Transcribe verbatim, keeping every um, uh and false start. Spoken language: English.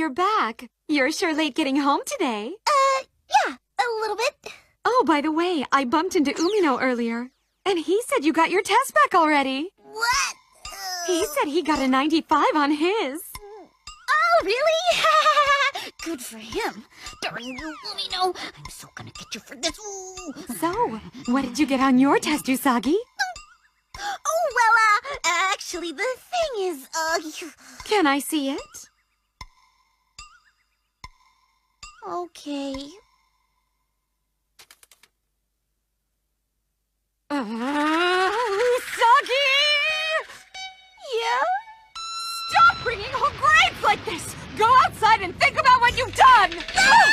you're back. You're sure late getting home today. Uh, yeah, a little bit. Oh, by the way, I bumped into Umino earlier, and he said you got your test back already. What? He said he got a ninety-five on his. Oh, really? Good for him. Darn you, Umino. I'm so gonna get you for this. Ooh. So, what did you get on your test, Usagi? Oh, well, uh, actually, the thing is, uh... Can I see it? Okay. Uh, Usagi! Yeah? Stop bringing home grades like this! Go outside and think about what you've done! No!